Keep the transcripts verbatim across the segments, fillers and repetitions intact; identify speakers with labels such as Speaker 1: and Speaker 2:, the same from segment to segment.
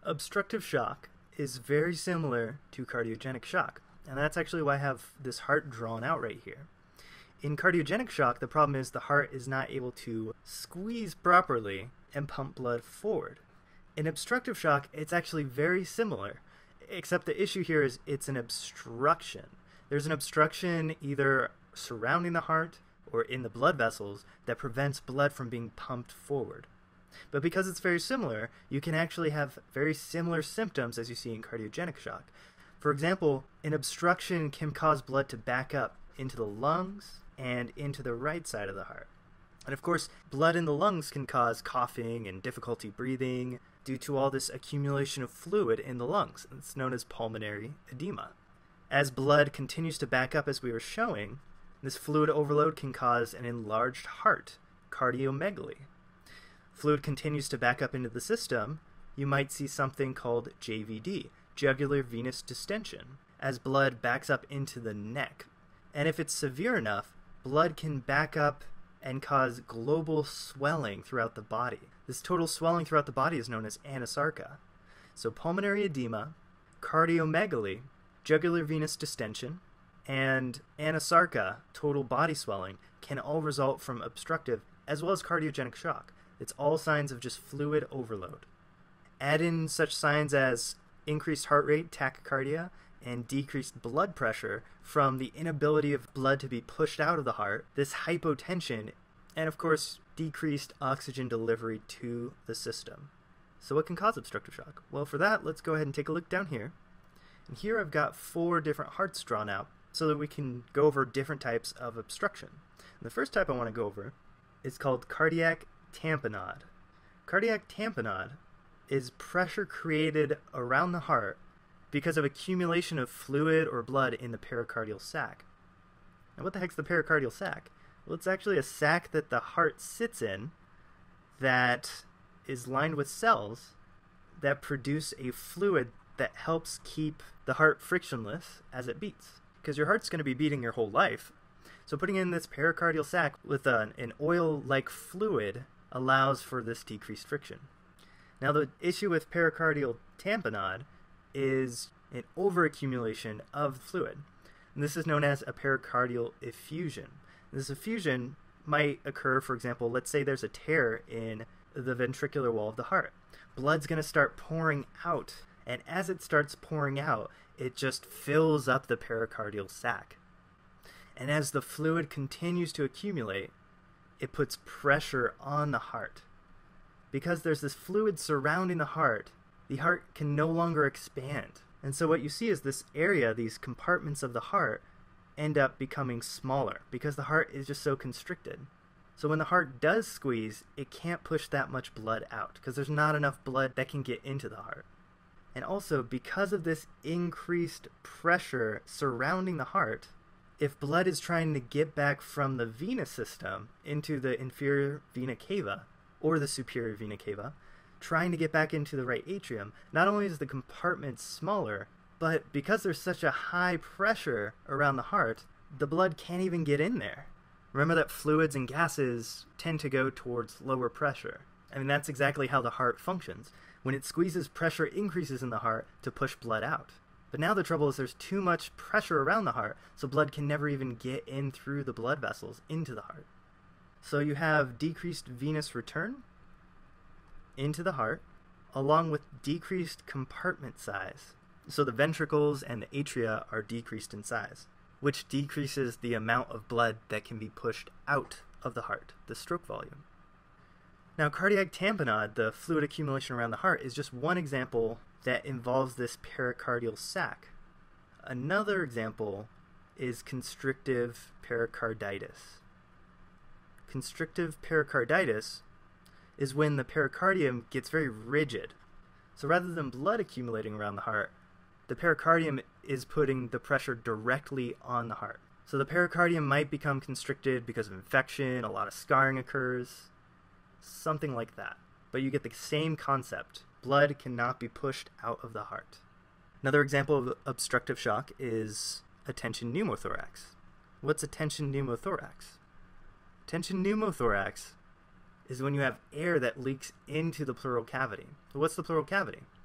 Speaker 1: Obstructive shock is very similar to cardiogenic shock, and that's actually why I have this heart drawn out right here. In cardiogenic shock, the problem is the heart is not able to squeeze properly and pump blood forward. In obstructive shock, it's actually very similar, except the issue here is it's an obstruction. There's an obstruction either surrounding the heart or in the blood vessels that prevents blood from being pumped forward. But because it's very similar, you can actually have very similar symptoms as you see in cardiogenic shock. For example, an obstruction can cause blood to back up into the lungs and into the right side of the heart. And of course, blood in the lungs can cause coughing and difficulty breathing due to all this accumulation of fluid in the lungs. It's known as pulmonary edema. As blood continues to back up as we were showing, this fluid overload can cause an enlarged heart, cardiomegaly. Fluid continues to back up into the system, you might see something called J V D, jugular venous distension, as blood backs up into the neck. And if it's severe enough, blood can back up and cause global swelling throughout the body. This total swelling throughout the body is known as anasarca. So pulmonary edema, cardiomegaly, jugular venous distension, and anasarca, total body swelling, can all result from obstructive as well as cardiogenic shock. It's all signs of just fluid overload. Add in such signs as increased heart rate, tachycardia, and decreased blood pressure from the inability of blood to be pushed out of the heart, this hypotension, and of course, decreased oxygen delivery to the system. So what can cause obstructive shock? Well, for that, let's go ahead and take a look down here. And here I've got four different hearts drawn out so that we can go over different types of obstruction. And the first type I want to go over is called cardiac tamponade. Cardiac tamponade is pressure created around the heart because of accumulation of fluid or blood in the pericardial sac. Now what the heck's the pericardial sac? Well, it's actually a sac that the heart sits in that is lined with cells that produce a fluid that helps keep the heart frictionless as it beats. Because your heart's going to be beating your whole life. So putting in this pericardial sac with an, an oil-like fluid allows for this decreased friction. Now the issue with pericardial tamponade is an overaccumulation of fluid. And this is known as a pericardial effusion. This effusion might occur, for example, let's say there's a tear in the ventricular wall of the heart. Blood's going to start pouring out, and as it starts pouring out, it just fills up the pericardial sac. And as the fluid continues to accumulate, it puts pressure on the heart. Because there's this fluid surrounding the heart, the heart can no longer expand. And so what you see is this area, these compartments of the heart, end up becoming smaller because the heart is just so constricted. So when the heart does squeeze, it can't push that much blood out because there's not enough blood that can get into the heart. And also, because of this increased pressure surrounding the heart, if blood is trying to get back from the venous system into the inferior vena cava or the superior vena cava, trying to get back into the right atrium, not only is the compartment smaller, but because there's such a high pressure around the heart, the blood can't even get in there. Remember that fluids and gases tend to go towards lower pressure. I mean, that's exactly how the heart functions. When it squeezes, pressure increases in the heart to push blood out. But now the trouble is there's too much pressure around the heart, so blood can never even get in through the blood vessels into the heart. So you have decreased venous return into the heart, along with decreased compartment size. So the ventricles and the atria are decreased in size, which decreases the amount of blood that can be pushed out of the heart, the stroke volume. Now, cardiac tamponade, the fluid accumulation around the heart, is just one example that involves this pericardial sac. Another example is constrictive pericarditis. Constrictive pericarditis is when the pericardium gets very rigid. So rather than blood accumulating around the heart, the pericardium is putting the pressure directly on the heart. So the pericardium might become constricted because of infection, a lot of scarring occurs, something like that. But you get the same concept. Blood cannot be pushed out of the heart. Another example of obstructive shock is a tension pneumothorax. What's a tension pneumothorax? Tension pneumothorax is when you have air that leaks into the pleural cavity. So what's the pleural cavity?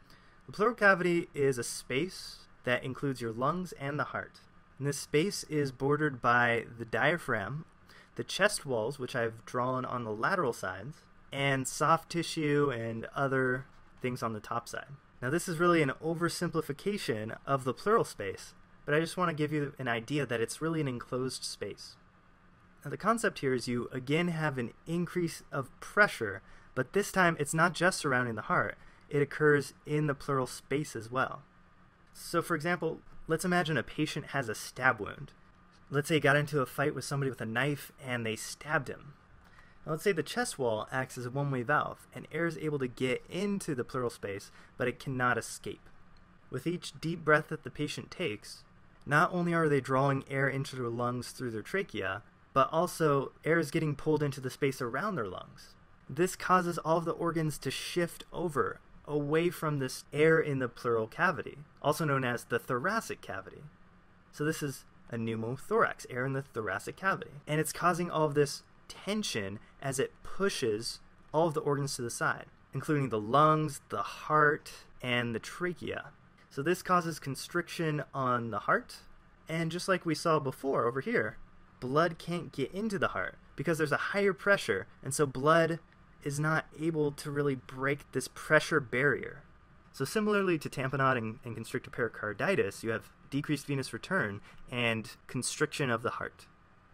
Speaker 1: The pleural cavity is a space that includes your lungs and the heart. And this space is bordered by the diaphragm, the chest walls, which I've drawn on the lateral sides, and soft tissue and other things on the top side. Now this is really an oversimplification of the pleural space, but I just want to give you an idea that it's really an enclosed space. Now the concept here is you again have an increase of pressure, but this time it's not just surrounding the heart, it occurs in the pleural space as well. So for example, let's imagine a patient has a stab wound. Let's say he got into a fight with somebody with a knife and they stabbed him. Now let's say the chest wall acts as a one-way valve and air is able to get into the pleural space, but it cannot escape. With each deep breath that the patient takes, not only are they drawing air into their lungs through their trachea, but also air is getting pulled into the space around their lungs. This causes all of the organs to shift over, away from this air in the pleural cavity, also known as the thoracic cavity. So this is a pneumothorax, air in the thoracic cavity. And it's causing all of this tension as it pushes all of the organs to the side, including the lungs, the heart, and the trachea. So this causes constriction on the heart, and just like we saw before over here, blood can't get into the heart because there's a higher pressure, and so blood is not able to really break this pressure barrier. So similarly to tamponade and, and constrictive pericarditis, you have decreased venous return and constriction of the heart.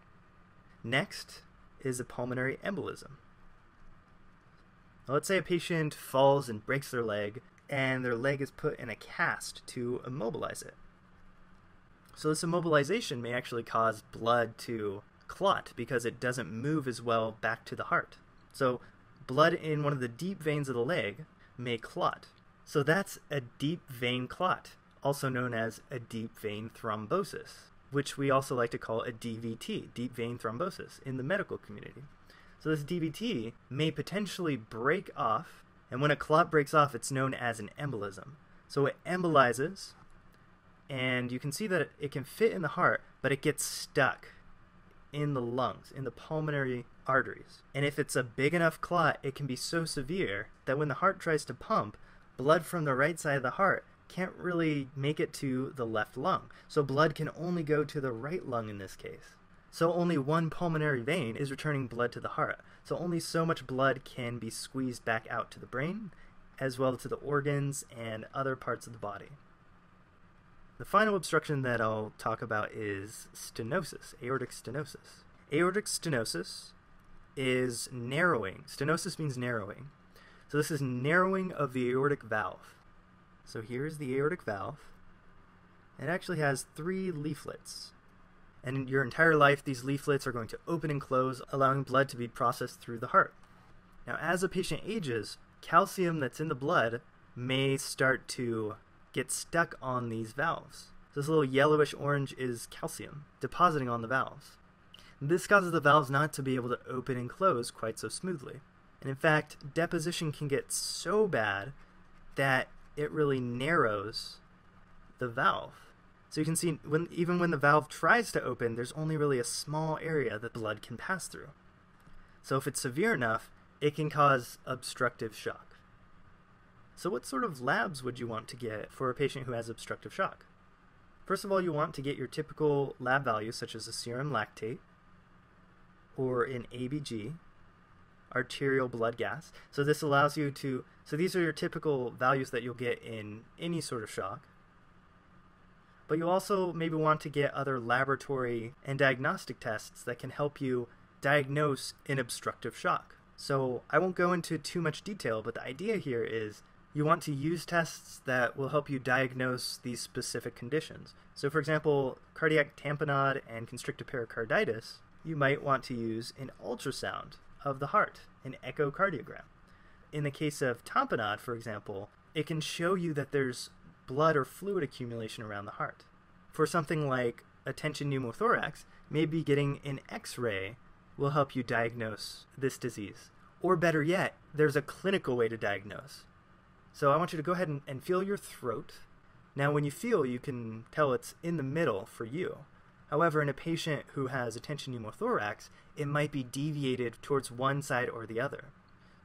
Speaker 1: Next is a pulmonary embolism. Now, let's say a patient falls and breaks their leg, and their leg is put in a cast to immobilize it. So this immobilization may actually cause blood to clot because it doesn't move as well back to the heart. So blood in one of the deep veins of the leg may clot. So that's a deep vein clot, also known as a deep vein thrombosis, which we also like to call a D V T, deep vein thrombosis, in the medical community. So this D V T may potentially break off, and when a clot breaks off, it's known as an embolism. So it embolizes, and you can see that it can fit in the heart, but it gets stuck in the lungs, in the pulmonary arteries. And if it's a big enough clot, it can be so severe that when the heart tries to pump, blood from the right side of the heart can't really make it to the left lung. So blood can only go to the right lung in this case. So only one pulmonary vein is returning blood to the heart. So only so much blood can be squeezed back out to the brain, as well as to the organs and other parts of the body. The final obstruction that I'll talk about is stenosis, aortic stenosis. Aortic stenosis is narrowing. Stenosis means narrowing. So this is narrowing of the aortic valve. So here's the aortic valve. It actually has three leaflets. And in your entire life, these leaflets are going to open and close, allowing blood to be processed through the heart. Now, as a patient ages, calcium that's in the blood may start to get stuck on these valves. So this little yellowish orange is calcium depositing on the valves. This causes the valves not to be able to open and close quite so smoothly. And in fact, deposition can get so bad that it really narrows the valve. So you can see when, even when the valve tries to open, there's only really a small area that blood can pass through. So if it's severe enough, it can cause obstructive shock. So what sort of labs would you want to get for a patient who has obstructive shock? First of all, you want to get your typical lab values such as a serum lactate or an A B G, arterial blood gas. So this allows you to, so these are your typical values that you'll get in any sort of shock. But you also maybe want to get other laboratory and diagnostic tests that can help you diagnose an obstructive shock. So I won't go into too much detail, but the idea here is you want to use tests that will help you diagnose these specific conditions. So for example, cardiac tamponade and constrictive pericarditis, you might want to use an ultrasound of the heart, an echocardiogram. In the case of tamponade, for example, it can show you that there's blood or fluid accumulation around the heart. For something like a tension pneumothorax, maybe getting an X-ray will help you diagnose this disease. Or better yet, there's a clinical way to diagnose. So I want you to go ahead and, and feel your throat. Now when you feel, you can tell it's in the middle for you. However, in a patient who has a tension pneumothorax, it might be deviated towards one side or the other.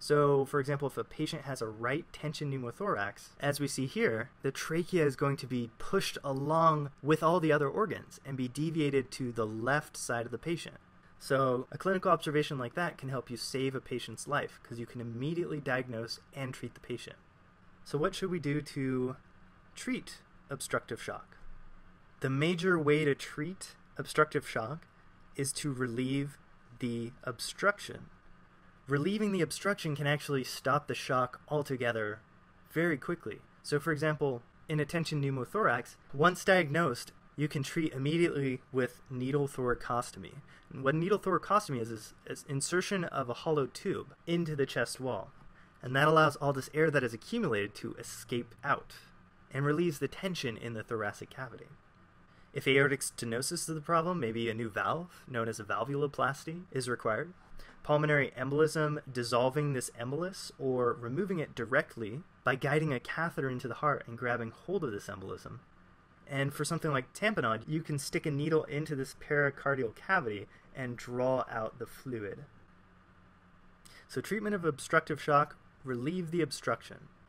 Speaker 1: So, for example, if a patient has a right tension pneumothorax, as we see here, the trachea is going to be pushed along with all the other organs and be deviated to the left side of the patient. So, a clinical observation like that can help you save a patient's life because you can immediately diagnose and treat the patient. So, what should we do to treat obstructive shock? The major way to treat obstructive shock is to relieve the obstruction. Relieving the obstruction can actually stop the shock altogether very quickly. So for example, in a tension pneumothorax, once diagnosed, you can treat immediately with needle thoracostomy. And what needle thoracostomy is, is, is insertion of a hollow tube into the chest wall. And that allows all this air that is accumulated to escape out and relieves the tension in the thoracic cavity. If aortic stenosis is the problem, maybe a new valve, known as a valvuloplasty, is required. Pulmonary embolism, dissolving this embolus or removing it directly by guiding a catheter into the heart and grabbing hold of this embolism. And for something like tamponade, you can stick a needle into this pericardial cavity and draw out the fluid. So treatment of obstructive shock, relieve the obstruction.